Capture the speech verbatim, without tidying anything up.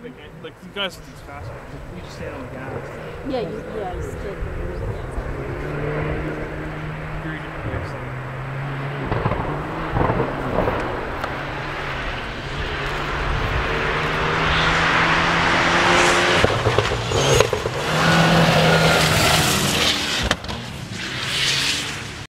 like, like you guys with these fast ones, you just stand on the gas. Yeah, you, yeah, you skid. Yeah.